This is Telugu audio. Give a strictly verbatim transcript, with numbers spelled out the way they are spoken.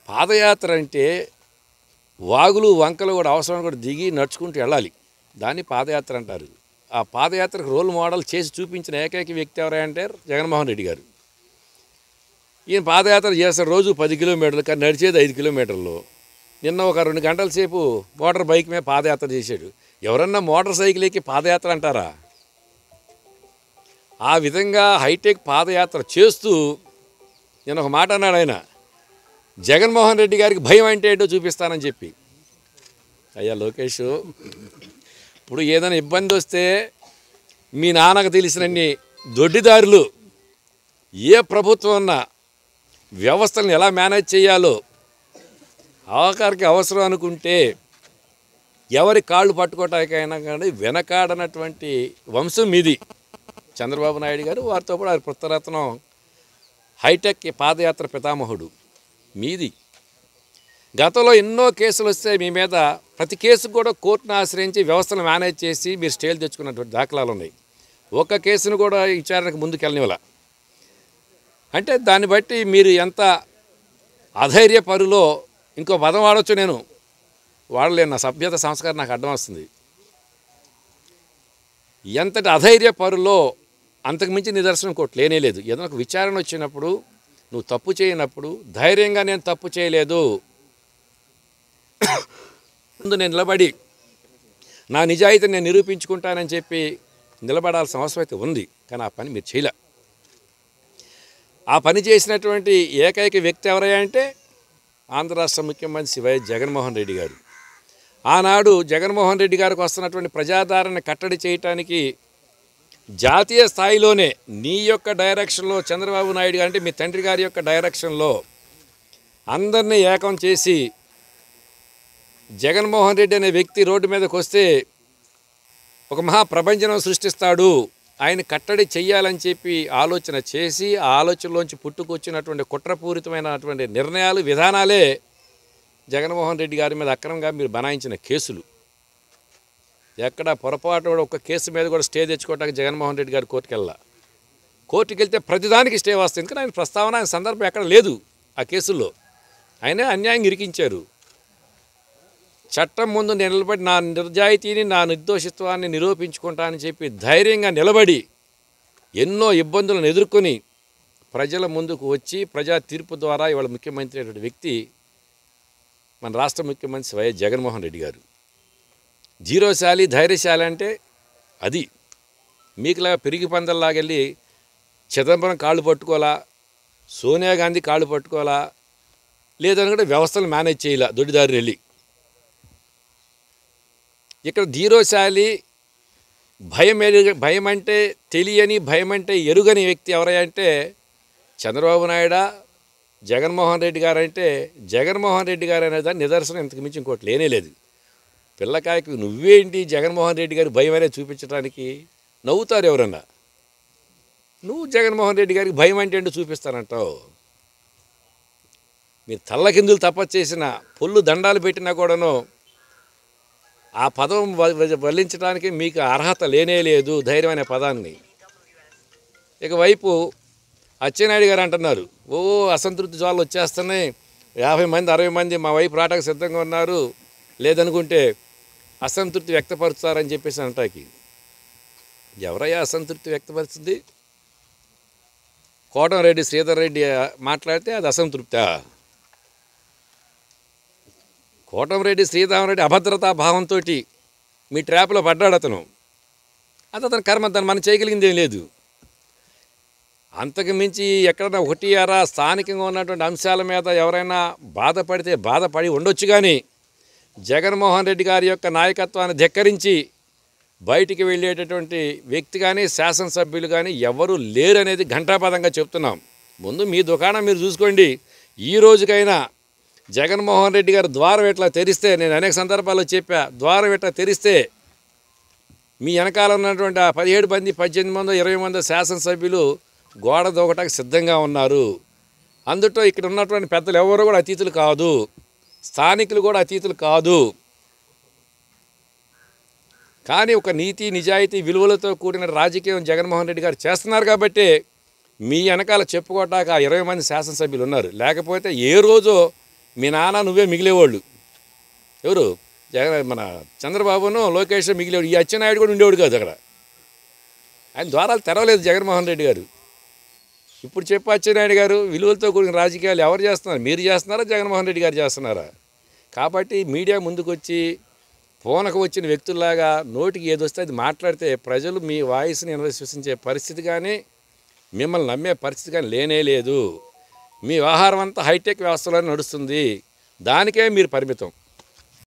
పాదయాత్ర అంటే వాగులు వంకలు కూడా అవసరం కూడా దిగి నడుచుకుంటూ వెళ్ళాలి. దాన్ని పాదయాత్ర అంటారు. ఆ పాదయాత్రకు రోల్ మోడల్ చేసి చూపించిన ఏకైక వ్యక్తి ఎవరంటే జగన్మోహన్ రెడ్డి గారు. ఈయన పాదయాత్ర చేస్తారు రోజు పది కిలోమీటర్లు, కానీ నడిచేది ఐదు కిలోమీటర్లు. నిన్న ఒక రెండు గంటల సేపు మోటార్ బైక్ మీద పాదయాత్ర చేశాడు. ఎవరన్నా మోటార్ సైకిల్ ఎక్కి పాదయాత్ర అంటారా? ఆ విధంగా హైటెక్ పాదయాత్ర చేస్తూ నేను ఒక మాట అన్నాడు ఆయన, జగన్మోహన్ రెడ్డి గారికి భయం అంటే ఏంటో చూపిస్తానని చెప్పి. అయ్యా లోకేష్, ఇప్పుడు ఏదైనా ఇబ్బంది వస్తే మీ నాన్నకు తెలిసినన్ని దొడ్డిదారులు ఏ ప్రభుత్వం ఉన్నా వ్యవస్థలను ఎలా మేనేజ్ చేయాలో ఆఖరికి అవసరం అనుకుంటే ఎవరి కాళ్ళు పట్టుకోవటానికైనా కానీ వెనకాడనటువంటి వంశం మీది. చంద్రబాబు నాయుడు గారు వారితో పాటు ఆయన పుత్రరత్నం హైటెక్ పాదయాత్ర పితామహుడు మీది. గతంలో ఎన్నో కేసులు వస్తే మీ మీద ప్రతి కేసు కూడా కోర్టును ఆశ్రయించి వ్యవస్థను మేనేజ్ చేసి మీరు స్టేలు తెచ్చుకున్నటువంటి దాఖలాలు ఉన్నాయి. ఒక్క కేసును కూడా విచారణకు ముందుకు వెళ్ళనివ్వాల. అంటే దాన్ని బట్టి మీరు ఎంత అధైర్య పరులో ఇంకో పదం వాడవచ్చు, నేను వాడలేను, నా సభ్యత సంస్కారం నాకు అడ్డం వస్తుంది. ఎంతటి అధైర్య పరులో అంతకుమించి నిదర్శనం కోర్టు లేనే లేదు. ఏదైనా ఒక విచారణ వచ్చినప్పుడు నువ్వు తప్పు చేయనప్పుడు ధైర్యంగా నేను తప్పు చేయలేదు, ముందు నేను నిలబడి నా నిజాయితీని నేను నిరూపించుకుంటానని చెప్పి నిలబడాల్సిన అవసరం అయితే ఉంది. కానీ ఆ పని మీరు చేయలే. ఆ పని చేసినటువంటి ఏకైక వ్యక్తి ఎవరయ్యా అంటే ఆంధ్ర రాష్ట్ర ముఖ్యమంత్రి శ్రీ వైఎస్ జగన్మోహన్ రెడ్డి గారు. ఆనాడు జగన్మోహన్ రెడ్డి గారికి వస్తున్నటువంటి ప్రజాదరణ కట్టడి చేయటానికి జాతీయ స్థాయిలోనే నీ యొక్క డైరెక్షన్లో చంద్రబాబు నాయుడు గారు అంటే మీ తండ్రి గారి యొక్క డైరెక్షన్లో అందరినీ ఏకం చేసి జగన్మోహన్ రెడ్డి అనే వ్యక్తి రోడ్డు మీదకి వస్తే ఒక మహా ప్రపంచం సృష్టిస్తాడు, ఆయన కట్టడి చెయ్యాలని చెప్పి ఆలోచన చేసి ఆ ఆలోచనలోంచి పుట్టుకొచ్చినటువంటి కుట్రపూరితమైనటువంటి నిర్ణయాలు విధానాలే జగన్మోహన్ రెడ్డి గారి మీద అక్రమంగా మీరు బనాయించిన కేసులు. ఎక్కడ పొరపాటు కూడా ఒక్క కేసు మీద కూడా స్టే తెచ్చుకోవడానికి జగన్మోహన్ రెడ్డి గారు కోర్టుకు వెళ్ళా. కోర్టుకు వెళ్తే ప్రతిదానికి స్టే వస్తుంది. ఎందుకంటే ఆయన ప్రస్తావన ఆయన సందర్భం ఎక్కడ లేదు ఆ కేసుల్లో. ఆయనే అన్యాయంగా ఇరికించారు. చట్టం ముందు నిలబడి నా నిర్జాయితీని నా నిర్దోషిత్వాన్ని నిరూపించుకుంటానని చెప్పి ధైర్యంగా నిలబడి ఎన్నో ఇబ్బందులను ఎదుర్కొని ప్రజల ముందుకు వచ్చి ప్రజా తీర్పు ద్వారా ఇవాళ ముఖ్యమంత్రి అయినటువంటి వ్యక్తి మన రాష్ట్ర ముఖ్యమంత్రి వైఎస్ జగన్మోహన్ రెడ్డి గారు. జీరోశాలి ధైర్యశాలి అంటే అది. మీకులా పెరిగి పందల్లాగెళ్ళి చిదంబరం కాళ్ళు పట్టుకోవాలా, సోనియా గాంధీ కాళ్ళు పట్టుకోవాలా, లేదనుకుంటే వ్యవస్థలు మేనేజ్ చేయాల దొడ్డిదారిని వెళ్ళి. ఇక్కడ ధీరోశాలి భయం ఎరుగ భయం అంటే తెలియని భయం అంటే ఎరుగని వ్యక్తి ఎవరంటే చంద్రబాబు నాయుడా జగన్మోహన్ రెడ్డి గారు అంటే జగన్మోహన్ రెడ్డి గారు అనేదాన్ని నిదర్శనం ఇంతకు మించి ఇంకోటి లేనే లేదు. పిల్లకాయకి నువ్వేంటి జగన్మోహన్ రెడ్డి గారి భయం అనేది చూపించడానికి నవ్వుతారు ఎవరన్నా. నువ్వు జగన్మోహన్ రెడ్డి గారికి భయం అంటే ఏంటో చూపిస్తానంటావు. మీరు తల్లకిందులు తపస్సు చేసిన పొల్లు దండాలు పెట్టినా కూడాను ఆ పదం వల్లించడానికి మీకు అర్హత లేనే లేదు, ధైర్యం అనే పదాన్ని. ఇకవైపు అచ్చెన్నాయుడు గారు అంటున్నారు, ఓ అసంతృప్తి జ్వాలు వచ్చేస్తున్నాయి, యాభై మంది అరవై మంది మా వైపు రావడానికి సిద్ధంగా ఉన్నారు, లేదనుకుంటే అసంతృప్తి వ్యక్తపరుస్తారని చెప్పేసి అంటాకి. ఎవరయ్యా అసంతృప్తి వ్యక్తపరుస్తుంది? కోటంరెడ్డి శ్రీధర్ రెడ్డి మాట్లాడితే అది అసంతృప్తా? కోటంరెడ్డి శ్రీధర్ రెడ్డి అభద్రతా భావంతో మీ ట్రాప్లో పడ్డాడు అతను. అది అతని కర్మ, దాన్ని మనం చేయగలిగింది ఏం లేదు. అంతకు మించి ఎక్కడైనా ఒకటి అరా స్థానికంగా ఉన్నటువంటి అంశాల మీద ఎవరైనా బాధపడితే బాధపడి ఉండొచ్చు, కానీ జగన్మోహన్ రెడ్డి గారి యొక్క నాయకత్వాన్ని ధిక్కరించి బయటికి వెళ్ళేటటువంటి వ్యక్తి కానీ శాసనసభ్యులు కానీ ఎవరు లేరు అనేది ఘంటాపదంగా చెప్తున్నాం. ముందు మీ దుకాణం మీరు చూసుకోండి. ఈ రోజుకైనా జగన్మోహన్ రెడ్డి గారు ద్వారం ఎట్లా తెరిస్తే, నేను అనేక సందర్భాల్లో చెప్పా, ద్వారం ఎట్లా తెరిస్తే మీ వెనకాల ఉన్నటువంటి ఆ పదిహేడు మంది పద్దెనిమిది మంది ఇరవై మంది శాసనసభ్యులు గోడ దూకటానికి సిద్ధంగా ఉన్నారు. అందులో ఇక్కడ ఉన్నటువంటి పెద్దలు ఎవరు కూడా అతిథులు కాదు, స్థానికులు కూడా అతిథులు కాదు. కానీ ఒక నీతి నిజాయితీ విలువలతో కూడిన రాజకీయం జగన్మోహన్ రెడ్డి గారు చేస్తున్నారు కాబట్టి మీ వెనకాల చెప్పుకోవటానికి ఆ ఇరవై మంది శాసనసభ్యులు ఉన్నారు. లేకపోతే ఏ రోజో మీ నాన్న నువ్వే మిగిలేవాళ్ళు. ఎవరు? జగన్ మన చంద్రబాబును లోకేష్ మిగిలేవాడు. ఈ అచ్చెన్నాయుడు కూడా ఉండేవాడు కాదు అక్కడ. ఆయన ద్వారాలు తెరవలేదు జగన్మోహన్ రెడ్డి గారు. ఇప్పుడు చెప్పు అచ్చెన్నాయుడు గారు, విలువలతో కూడిన రాజకీయాలు ఎవరు చేస్తున్నారు? మీరు చేస్తున్నారా, జగన్మోహన్ రెడ్డి గారు చేస్తున్నారా? కాబట్టి మీడియా ముందుకొచ్చి పూనకు వచ్చిన వ్యక్తుల్లాగా నోటికి ఏదొస్తే అది మాట్లాడితే ప్రజలు మీ వాయిస్ని విశ్వసించే పరిస్థితి కానీ మిమ్మల్ని నమ్మే పరిస్థితి కానీ లేనే లేదు. మీ వ్యవహారం అంతా హైటెక్ వ్యవస్థలో నడుస్తుంది. దానికే మీరు పరిమితం.